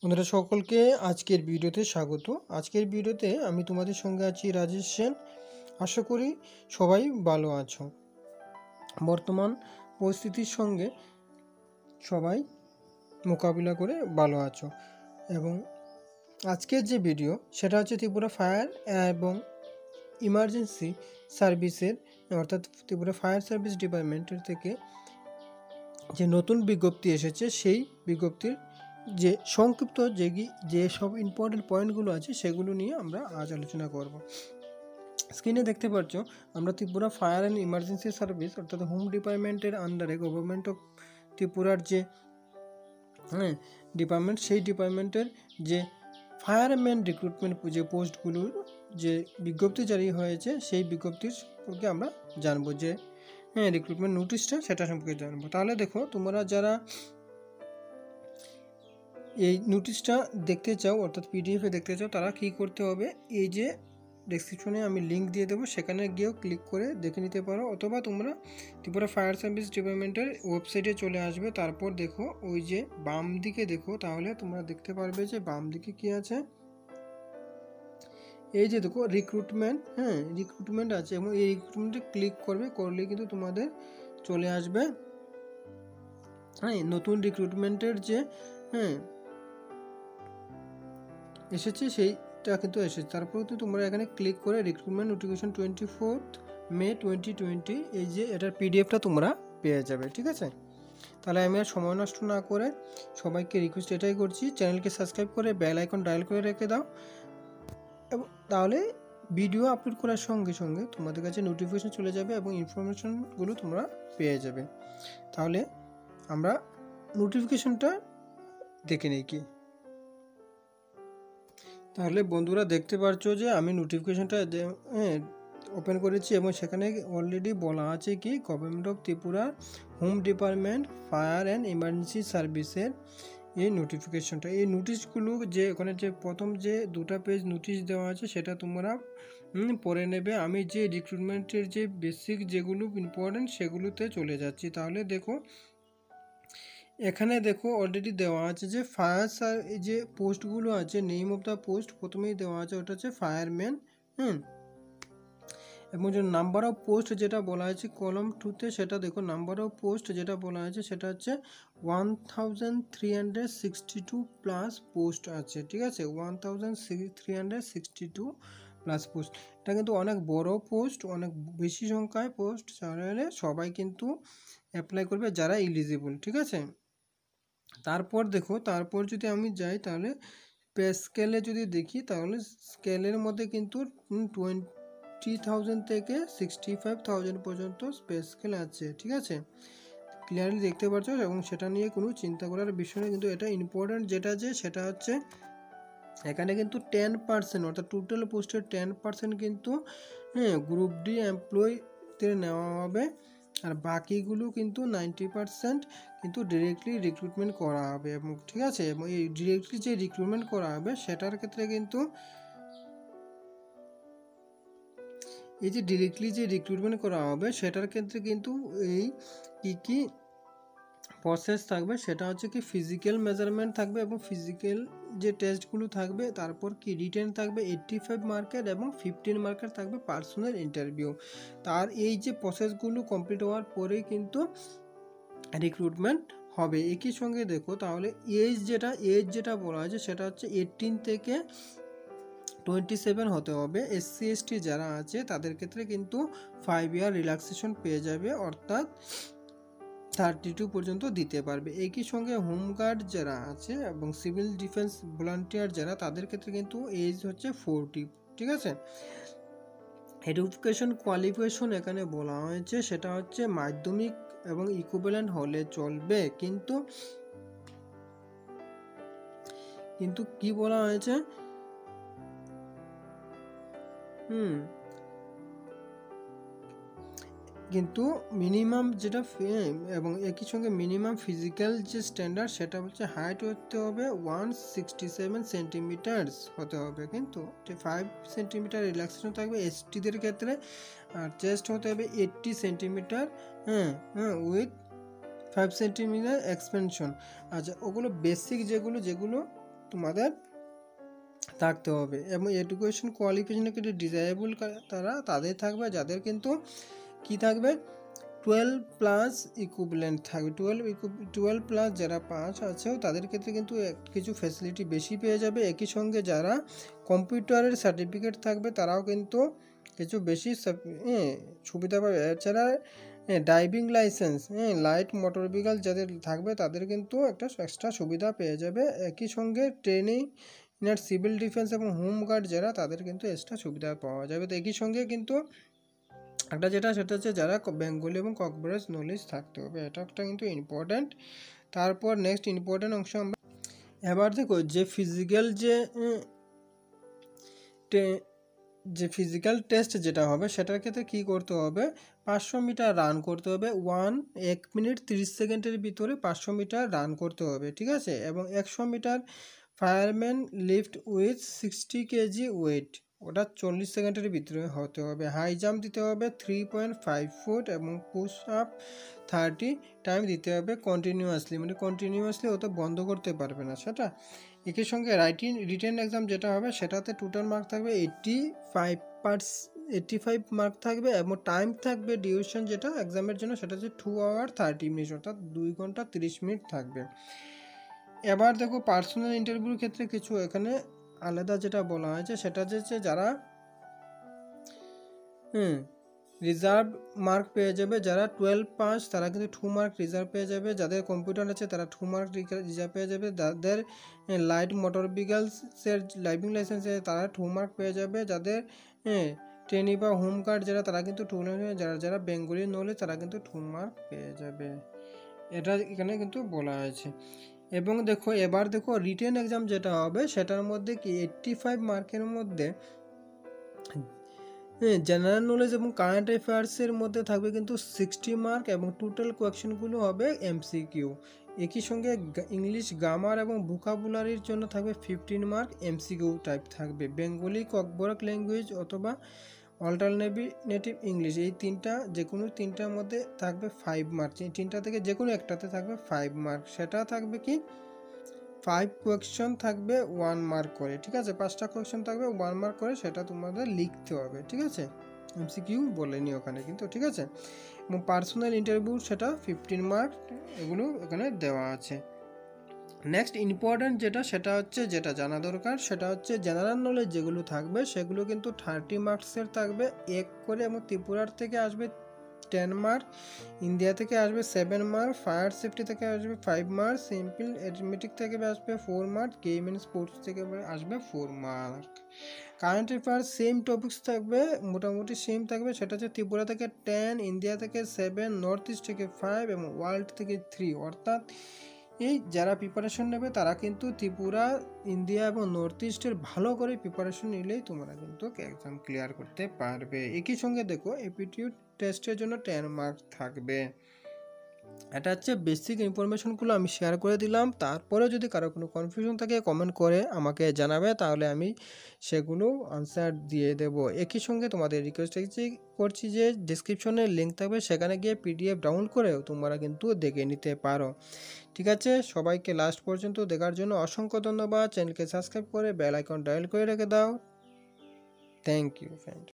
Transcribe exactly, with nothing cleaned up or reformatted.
বন্ধুরা সকলকে আজকের ভিডিওতে স্বাগত। আজকের ভিডিওতে আমি তোমাদের সঙ্গে আছি রাজেশ সেন। আশা করি সবাই ভালো আছো। বর্তমান পরিস্থিতির সঙ্গে সবাই মোকাবিলা করে ভালো আছো। এবং আজকের যে ভিডিও সেটা হচ্ছে ত্রিপুরা ফায়ার এবং ইমার্জেন্সি সার্ভিসের অর্থাৎ ত্রিপুরা ফায়ার সার্ভিস ডিপার্টমেন্টের থেকে যে নতুন বিজ্ঞপ্তি এসেছে সেই বিজ্ঞপ্তির যে সংক্ষিপ্ত যে যে সব ইম্পর্টেন্ট পয়েন্টগুলো আছে সেগুলো নিয়ে আমরা আজ আলোচনা করব। স্ক্রিনে দেখতে পাচ্ছ আমরা Tripura fire and emergency service অর্থাৎ হোম ডিপার্টমেন্টের আন্ডারে গভর্নমেন্ট অফ ত্রিপুরার যে হ্যাঁ ডিপার্টমেন্ট সেই ডিপার্টমেন্টের যে ফায়ারম্যান রিক্রুটমেন্ট যে পোস্টগুলোর যে বিজ্ঞপ্তি জারি হয়েছে সেই বিজ্ঞপ্তির সম্পর্কে আমরা জানবো, যে হ্যাঁ রিক্রুটমেন্ট নোটিশটা সেটা সম্পর্কে জানবো। তাহলে দেখো, তোমরা যারা এই নোটিশটা দেখতে চাও অর্থাৎ পিডিএফে দেখতে চাও তারা কী করতে হবে, এই যে ডেসক্রিপশনে আমি লিঙ্ক দিয়ে দেবো, সেখানে গিয়েও ক্লিক করে দেখে নিতে পারো, অথবা তোমরা ত্রিপুরা ফায়ার সার্ভিস ডিপার্টমেন্টের ওয়েবসাইটে চলে আসবে। তারপর দেখো ওই যে বাম দিকে দেখো, তাহলে তোমরা দেখতে পারবে যে বাম দিকে কী আছে, এই যে দেখো রিক্রুটমেন্ট, হ্যাঁ রিক্রুটমেন্ট আছে এবং এই রিক্রুটমেন্টে ক্লিক করবে, করলে কিন্তু তোমাদের চলে আসবে হ্যাঁ নতুন রিক্রুটমেন্টের যে হ্যাঁ এসেছে সেইটা কিন্তু এসেছে। তারপর কিন্তু তোমরা এখানে ক্লিক করে recruitment notification twenty fourth May twenty twenty এই যে এটার পিডিএফটা তোমরা পেয়ে যাবে। ঠিক আছে, তাহলে আমি আর সময় নষ্ট না করে সবাইকে রিকোয়েস্ট এটাই করছি, চ্যানেলকে সাবস্ক্রাইব করে বেল আইকন ডায়াল করে রেখে দাও, এবং তাহলে ভিডিও আপলোড করার সঙ্গে সঙ্গে তোমাদের কাছে নোটিফিকেশন চলে যাবে এবং ইনফরমেশনগুলো তোমরা পেয়ে যাবে। তাহলে আমরা নোটিফিকেশনটা দেখে নিই কি। তাহলে বন্ধুরা দেখতে পাচ্ছ যে আমি নোটিফিকেশনটা হ্যাঁ ওপেন করেছি এবং সেখানে অলরেডি বলা আছে কি government of Tripura home department fire and emergency সার্ভিসের এই নোটিফিকেশনটা, এই নোটিশগুলো যে ওখানে যে প্রথম যে দুটা পেজ নোটিশ দেওয়া আছে সেটা তোমরা পড়ে নেবে। আমি যে রিক্রুটমেন্টের যে বেসিক যেগুলো ইম্পর্টেন্ট সেগুলোতে চলে যাচ্ছি। তাহলে দেখো এখানে দেখো অলরেডি দেওয়া আছে যে ফায়ার যে পোস্টগুলো আছে, নেম অফ দ্য পোস্ট প্রথমেই দেওয়া আছে, ওটা হচ্ছে ফায়ারম্যান। হুম এবং যে নাম্বার অফ পোস্ট যেটা বলা আছে কলম টুতে, সেটা দেখো নাম্বার অফ পোস্ট যেটা বলা আছে সেটা হচ্ছে one thousand three hundred sixty two plus post আছে। ঠিক আছে, one thousand three hundred sixty two plus post, এটা কিন্তু অনেক বড় পোস্ট, অনেক বেশি সংখ্যায় পোস্ট, তাহলে সবাই কিন্তু অ্যাপ্লাই করবে যারা এলিজিবল। ঠিক আছে, তারপর দেখো তারপর যদি আমি যাই তাহলে পে স্কেলে যদি দেখি, তাহলে স্কেলের মধ্যে কিন্তু টোয়েন্টি থাউজেন্ড থেকে সিক্সটি ফাইভ থাউজেন্ড পর্যন্ত পে স্কেল আছে। ঠিক আছে, ক্লিয়ারলি দেখতে পাচ্ছ এবং সেটা নিয়ে কোনো চিন্তা করার বিষয় নেই। কিন্তু এটা ইম্পর্ট্যান্ট যেটা যে সেটা হচ্ছে এখানে কিন্তু টেন পার্সেন্ট অর্থাৎ টোটাল পোস্টের টেন পার্সেন্ট কিন্তু হ্যাঁ গ্রুপ ডি এমপ্লয়িতে নেওয়া হবে, আর বাকিগুলো কিন্তু নাইনটি পার্সেন্ট কিন্তু ডিরেক্টলি রিক্রুটমেন্ট করা হবে। এবং ঠিক আছে, এবং এই ডিরেক্টলি যে রিক্রুটমেন্ট করা হবে সেটার ক্ষেত্রে কিন্তু এই যে ডিরেক্টলি যে রিক্রুটমেন্ট করা হবে সেটার ক্ষেত্রে কিন্তু এই কী কী প্রসেস থাকবে, সেটা হচ্ছে কি ফিজিক্যাল মেজারমেন্ট থাকবে এবং ফিজিক্যাল যে টেস্টগুলো থাকবে, তারপর কি রিটেন থাকবে এইট্টি ফাইভ মার্কের এবং ফিফটিন মার্কের থাকবে পার্সোনাল ইন্টারভিউ। তার এই যে প্রসেসগুলো কমপ্লিট হওয়ার পরেই কিন্তু রিক্রুটমেন্ট হবে। একই সঙ্গে দেখো তাহলে এজ যেটা এজ যেটা বলা হয়েছে সেটা হচ্ছে এইটিন থেকে টোয়েন্টি সেভেন হতে হবে। এসসি এসটি যারা আছে তাদের ক্ষেত্রে কিন্তু ফাইভ ইয়ার রিল্যাক্সেশন পেয়ে যাবে, অর্থাৎ থার্টি টু পর্যন্ত দিতে পারবে। একই সঙ্গে হোমগার্ড যারা আছে এবং সিভিল ডিফেন্স ভলান্টিয়ার যারা, তাদের ক্ষেত্রে কিন্তু এজ হচ্ছে ফোরটি। ঠিক আছে, এডুকেশন কোয়ালিফিকেশন এখানে বলা হয়েছে সেটা হচ্ছে মাধ্যমিক এবং ইকুইভ্যালেন্ট হলে চলবে, কিন্তু কিন্তু কি বলা হয়েছে হুম কিন্তু মিনিমাম যেটা এবং একই সঙ্গে মিনিমাম ফিজিক্যাল যে স্ট্যান্ডার্ড সেটা হচ্ছে হাইট হতে হবে ওয়ান সিক্সটি সেভেন সেন্টিমিটার্স হতে হবে, কিন্তু ফাইভ সেন্টিমিটার রিল্যাক্সেশন থাকবে এসটিদের ক্ষেত্রে, আর চেস্ট হতে হবে এইট্টি সেন্টিমিটার হ্যাঁ হ্যাঁ উইথ ফাইভ সেন্টিমিটার এক্সপেনশন। আচ্ছা, ওগুলো বেসিক যেগুলো যেগুলো তোমাদের থাকতে হবে। এবং এডুকেশন কোয়ালিফিকেশনে কিন্তু ডিসেবল তারা তাদের থাকবে যাদের কিন্তু কি থাকবে টুয়েলভ প্লাস ইকুইভ্যালেন্ট থাকবে। টুয়েলভ টুয়েলভ প্লাস যারা পাস আছে তাদের ক্ষেত্রে কিন্তু কিছু ফ্যাসিলিটি বেশি পেয়ে যাবে। একই সঙ্গে যারা কম্পিউটারের সার্টিফিকেট থাকবে তারাও কিন্তু কিছু বেশি সুবিধা পাবে। এছাড়া ড্রাইভিং লাইসেন্স হ্যাঁ লাইট মোটর ভেহিকল যাদের থাকবে তাদের কিন্তু একটা এক্সট্রা সুবিধা পেয়ে যাবে। একই সঙ্গে ট্রেনিং ইনার সিভিল ডিফেন্স এবং হোম গার্ড যারা তাদের কিন্তু এক্সট্রা সুবিধা পাওয়া যাবে। তো একই সঙ্গে কিন্তু একটা যেটা সেটা হচ্ছে যারা বেঙ্গলি এবং ককবরেজ নলেজ থাকতে হবে, এটা একটা কিন্তু ইম্পর্ট্যান্ট। তারপর নেক্সট ইম্পর্ট্যান্ট অংশ আমরা এবার দেখো যে ফিজিক্যাল যে যে ফিজিক্যাল টেস্ট যেটা হবে সেটার ক্ষেত্রে কী করতে হবে, পাঁচশো মিটার রান করতে হবে। ওয়ান এক মিনিট তিরিশ সেকেন্ডের ভিতরে পাঁচশো মিটার রান করতে হবে, ঠিক আছে। এবং একশো metre fireman lift with sixty KG weight, ওটা চল্লিশ সেকেন্ডের ভিতরে হতে হবে। হাই জাম্প দিতে হবে থ্রি পয়েন্ট ফাইভ ফুট এবং পুশ আপ থার্টি টাইম দিতে হবে কন্টিনিউয়াসলি, মানে কন্টিনিউয়াসলি ওটা বন্ধ করতে পারবে না সেটা। একই সঙ্গে রাইটিং রিটেন এক্সাম যেটা হবে সেটাতে টোটাল মার্ক থাকবে এইট্টি ফাইভ পার্স এইট্টি ফাইভ মার্ক থাকবে এবং টাইম থাকবে ডিউরেশন যেটা এক্সামের জন্য সেটা হচ্ছে টু আওয়ার থার্টি মিনিট, অর্থাৎ দুই ঘন্টা তিরিশ মিনিট থাকবে। এবার দেখো পার্সোনাল ইন্টারভিউর ক্ষেত্রে কিছু এখানে আলাদা যেটা বলা হয়েছে সেটা হচ্ছে যারা হুম রিজার্ভ মার্ক পেয়ে যাবে, যারা টুয়েলভ পাস তারা কিন্তু টু মার্ক রিজার্ভ পেয়ে যাবে, যাদের কম্পিউটার আছে তারা টু মার্ক রিজার্ভ পেয়ে যাবে, যাদের লাইট মোটর ভেহিকলসের ড্রাইভিং লাইসেন্স আছে তারা টু মার্ক পেয়ে যাবে, যাদের হ্যাঁ ট্রেনি বা হোম গার্ড যারা তারা কিন্তু টু যারা যারা বেঙ্গলি নলেজ তারা কিন্তু টু মার্ক পেয়ে যাবে, এটা এখানে কিন্তু বলা হয়েছে। এবং দেখো এবার দেখো রিটেন এক্সাম যেটা হবে সেটার মধ্যে কি এইট্টি ফাইভ মার্কের মধ্যে হ্যাঁ জেনারেল নলেজ এবং কারেন্ট অ্যাফেয়ার্সের মধ্যে থাকবে কিন্তু সিক্সটি মার্ক এবং টোটাল কোয়েশ্চেনগুলো হবে এমসিকিউ। একই সঙ্গে ইংলিশ গ্রামার এবং ভোকাবুলারির জন্য থাকবে ফিফটিন মার্ক এমসিকিউ টাইপ থাকবে। বেঙ্গলি ককবরক ল্যাঙ্গুয়েজ অথবা অল্টারনেটিভ ইংলিশ এই তিনটা যে কোনো তিনটার মধ্যে থাকবে ফাইভ মার্ক, এই তিনটা থেকে যে কোনো একটাতে থাকবে ফাইভ মার্ক, সেটা থাকবে কি ফাইভ কোয়েশ্চন থাকবে ওয়ান মার্ক করে, ঠিক আছে। পাঁচটা কোয়েশ্চন থাকবে ওয়ান মার্ক করে, সেটা তোমাদের লিখতে হবে, ঠিক আছে। এমসিকিউ বলেনি ওখানে কিন্তু, ঠিক আছে। এবং পার্সোনাল ইন্টারভিউ সেটা ফিফটিন মার্ক, এগুলো এখানে দেওয়া আছে। নেক্সট ইম্পর্ট্যান্ট যেটা সেটা হচ্ছে যেটা জানা দরকার সেটা হচ্ছে জেনারেল নলেজ যেগুলো থাকবে সেগুলো কিন্তু থার্টি মার্কসের থাকবে এক করে, এবং ত্রিপুরার থেকে আসবে টেন মার্ক, ইন্ডিয়া থেকে আসবে সেভেন মার্ক, ফায়ার সেফটি থেকে আসবে ফাইভ মার্ক, সিম্পল অ্যারিথমেটিক থেকে আসবে four mark, game and sports থেকে আসবে four mark. Current affair same topics থাকবে, মোটামুটি সেম থাকবে, সেটা হচ্ছে ত্রিপুরা থেকে টেন, ইন্ডিয়া থেকে সেভেন, নর্থ ইস্ট থেকে ফাইভ এবং ওয়ার্ল্ড থেকে থ্রি। অর্থাৎ এই যারা প্রিপারেশন নেবে তারা কিন্তু ত্রিপুরা, ইন্ডিয়া এবং নর্থ ইস্টের ভালো করে প্রিপারেশন নিলেই তোমরা কিন্তু এক্সাম ক্লিয়ার করতে পারবে। একই সঙ্গে দেখো অ্যাপটিটিউড টেস্টের জন্য টেন মার্ক থাকবে। এটা হচ্ছে বেসিক ইনফরমেশনগুলো আমি শেয়ার করে দিলাম। তারপরে যদি কারো কোনো কনফিউশন থাকে কমেন্ট করে আমাকে জানাবে, তাহলে আমি সেগুলো আনসার দিয়ে দেব। একই সঙ্গে তোমাদের রিকোয়েস্ট করছি যে ডিসক্রিপশনে লিঙ্ক থাকবে, সেখানে গিয়ে পিডিএফ ডাউনলোড করেও তোমরা কিন্তু দেখে নিতে পারো, ঠিক আছে। সবাইকে লাস্ট পর্যন্ত দেখার জন্য অসংখ্য ধন্যবাদ। চ্যানেলকে সাবস্ক্রাইব করে বেল আইকন ডায়াল করে রেখে দাও। Thank you friend.